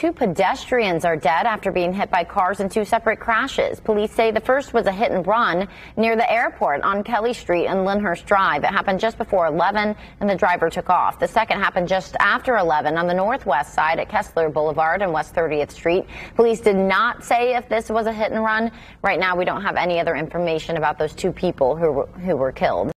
two pedestrians are dead after being hit by cars in two separate crashes. Police say the first was a hit and run near the airport on Kelly Street and Lyndhurst Drive. It happened just before 11 and the driver took off. The second happened just after 11 on the northwest side at Kessler Boulevard and West 30th Street. Police did not say if this was a hit and run. Right now, we don't have any other information about those two people who were killed.